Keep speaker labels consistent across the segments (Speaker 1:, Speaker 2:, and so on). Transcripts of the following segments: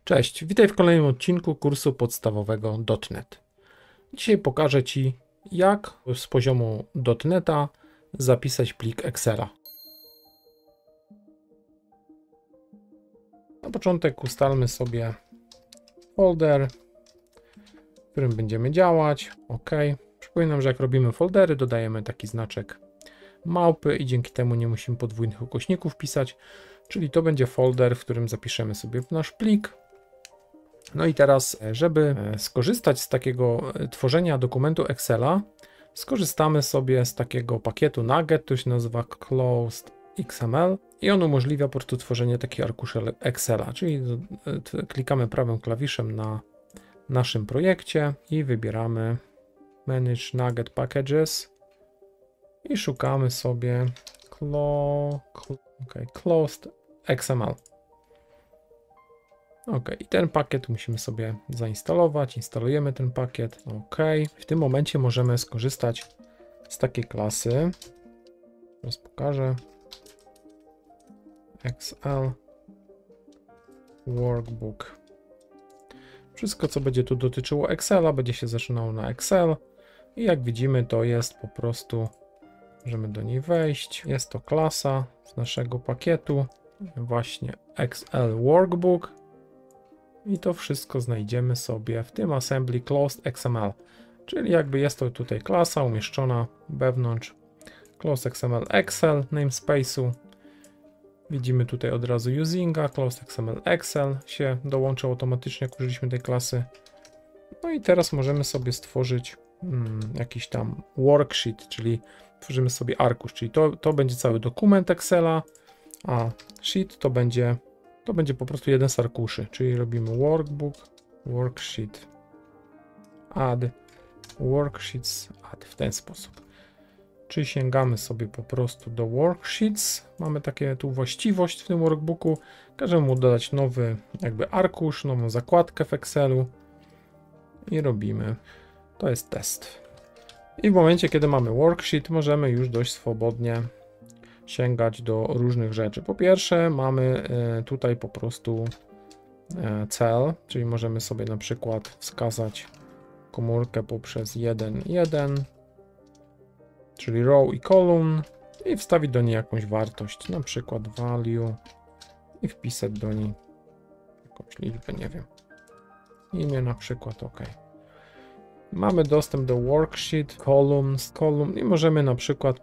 Speaker 1: Cześć, witaj w kolejnym odcinku kursu podstawowego .NET. Dzisiaj pokażę Ci, jak z poziomu .NETA zapisać plik Excela. Na początek ustalmy sobie folder, w którym będziemy działać. OK. Przypominam, że jak robimy foldery, dodajemy taki znaczek małpy i dzięki temu nie musimy podwójnych ukośników pisać, czyli to będzie folder, w którym zapiszemy sobie nasz plik. No i teraz, żeby skorzystać z takiego tworzenia dokumentu Excela, skorzystamy sobie z takiego pakietu Nugget, to się nazywa Closed XML i on umożliwia po prostu tworzenie takich arkuszy Excela, czyli klikamy prawym klawiszem na naszym projekcie i wybieramy Manage Nugget Packages i szukamy sobie Closed XML. OK, i ten pakiet musimy sobie zainstalować. Instalujemy ten pakiet. OK. W tym momencie możemy skorzystać z takiej klasy. Teraz pokażę. Excel Workbook. Wszystko, co będzie tu dotyczyło Excela, będzie się zaczynało na Excel. I jak widzimy, to jest po prostu, możemy do niej wejść. Jest to klasa z naszego pakietu. Właśnie Excel Workbook. I to wszystko znajdziemy sobie w tym assembly closed XML, czyli jakby jest to tutaj klasa umieszczona wewnątrz closed XML Excel namespace'u. Widzimy tutaj od razu usinga, closed XML Excel się dołączył automatycznie, jak użyliśmy tej klasy. No i teraz możemy sobie stworzyć jakiś tam worksheet, czyli tworzymy sobie arkusz, czyli to będzie cały dokument Excela, a sheet to będzie po prostu jeden z arkuszy, czyli robimy workbook, worksheet, add, worksheets, add w ten sposób. Czyli sięgamy sobie po prostu do worksheets, mamy takie tu właściwość w tym workbooku, każemy mu dodać nowy jakby arkusz, nową zakładkę w Excelu i robimy, to jest test. I w momencie, kiedy mamy worksheet, możemy już dość swobodnie sięgać do różnych rzeczy. Po pierwsze, mamy tutaj po prostu cel, czyli możemy sobie na przykład wskazać komórkę poprzez 1, czyli row i column i wstawić do niej jakąś wartość, na przykład value i wpisać do niej jakąś liczbę, nie wiem, imię na przykład, OK. Mamy dostęp do worksheet, column i możemy na przykład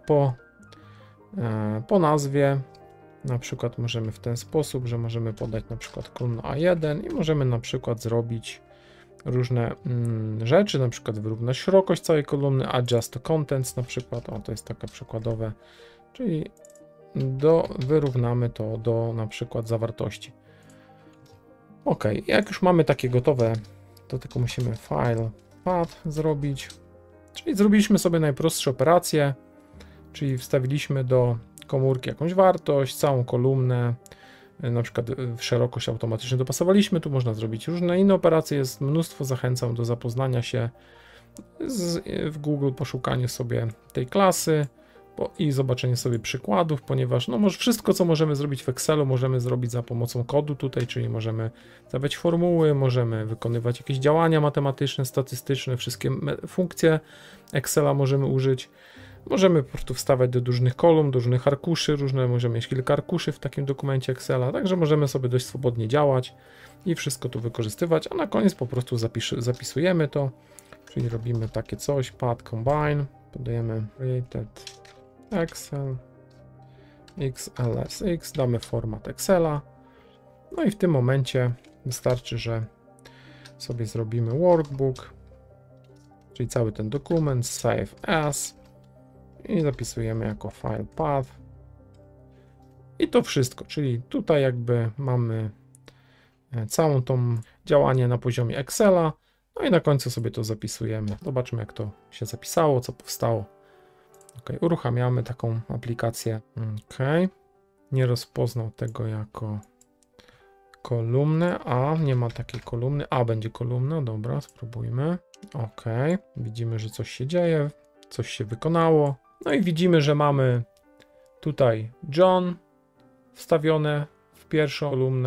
Speaker 1: po nazwie, na przykład możemy w ten sposób, że możemy podać na przykład kolumnę A1 i możemy na przykład zrobić różne rzeczy, na przykład wyrównać szerokość całej kolumny, adjust to contents na przykład, to jest takie przykładowe, czyli wyrównamy to do na przykład zawartości. OK, jak już mamy takie gotowe, to tylko musimy file path zrobić, czyli zrobiliśmy sobie najprostsze operacje, czyli wstawiliśmy do komórki jakąś wartość, całą kolumnę, na przykład w szerokość automatycznie dopasowaliśmy, tu można zrobić różne inne operacje, jest mnóstwo, zachęcam do zapoznania się w Google, poszukanie sobie tej klasy i zobaczenie sobie przykładów, ponieważ no może wszystko, co możemy zrobić w Excelu, możemy zrobić za pomocą kodu tutaj, czyli możemy stawiać formuły, możemy wykonywać jakieś działania matematyczne, statystyczne, wszystkie funkcje Excela możemy użyć. Możemy po prostu wstawiać do różnych kolumn, do różnych arkuszy, możemy mieć kilka arkuszy w takim dokumencie Excela, także możemy sobie dość swobodnie działać i wszystko tu wykorzystywać, a na koniec po prostu zapisujemy to, czyli robimy takie coś, path combine, podajemy created Excel, XLSX, damy format Excela, no i w tym momencie wystarczy, że sobie zrobimy workbook, czyli cały ten dokument, save as, i zapisujemy jako file path i to wszystko, czyli tutaj jakby mamy całą tą działanie na poziomie Excela, no i na końcu sobie to zapisujemy. Zobaczmy, jak to się zapisało, co powstało. OK, uruchamiamy taką aplikację. OK, nie rozpoznał tego jako kolumnę, a nie ma takiej kolumny, a będzie kolumna, dobra, spróbujmy. OK, widzimy, że coś się dzieje, coś się wykonało. No i widzimy, że mamy tutaj John wstawione w pierwszą kolumnę,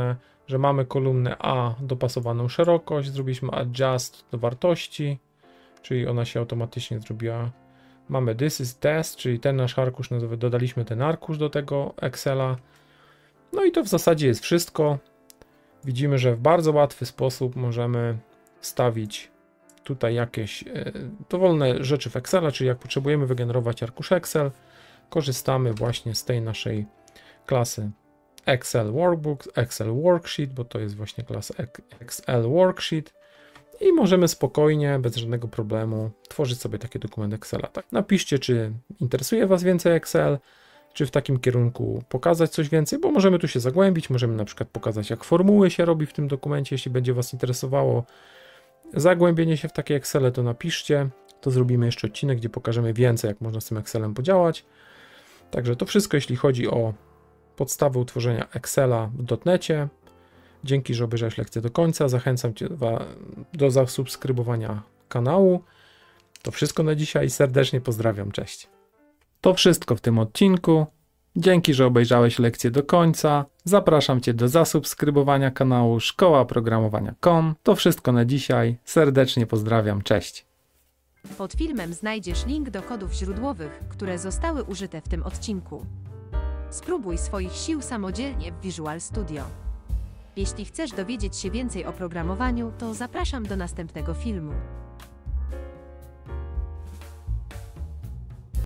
Speaker 1: że mamy kolumnę A dopasowaną szerokość, zrobiliśmy adjust do wartości, czyli ona się automatycznie zrobiła. Mamy this is test, czyli ten nasz arkusz, dodaliśmy ten arkusz do tego Excela. No i to w zasadzie jest wszystko. Widzimy, że w bardzo łatwy sposób możemy wstawić tutaj jakieś dowolne rzeczy w Excela, czyli jak potrzebujemy wygenerować arkusz Excel, korzystamy właśnie z tej naszej klasy Excel Workbook, Excel Worksheet, bo to jest właśnie klasa Excel Worksheet i możemy spokojnie, bez żadnego problemu tworzyć sobie taki dokument Excela. Tak, napiszcie, czy interesuje Was więcej Excel, czy w takim kierunku pokazać coś więcej, bo możemy tu się zagłębić, możemy na przykład pokazać, jak formuły się robi w tym dokumencie, jeśli będzie Was interesowało zagłębienie się w takie Excele, to napiszcie, to zrobimy jeszcze odcinek, gdzie pokażemy więcej, jak można z tym Excelem podziałać. Także to wszystko, jeśli chodzi o podstawy utworzenia Excela w .NETie. Dzięki, że obejrzałeś lekcję do końca. Zachęcam Cię do zasubskrybowania kanału. To wszystko na dzisiaj. Serdecznie pozdrawiam. Cześć. To wszystko w tym odcinku. Dzięki, że obejrzałeś lekcję do końca. Zapraszam Cię do zasubskrybowania kanału szkołaprogramowania.com. To wszystko na dzisiaj. Serdecznie pozdrawiam. Cześć.
Speaker 2: Pod filmem znajdziesz link do kodów źródłowych, które zostały użyte w tym odcinku. Spróbuj swoich sił samodzielnie w Visual Studio. Jeśli chcesz dowiedzieć się więcej o programowaniu, to zapraszam do następnego filmu.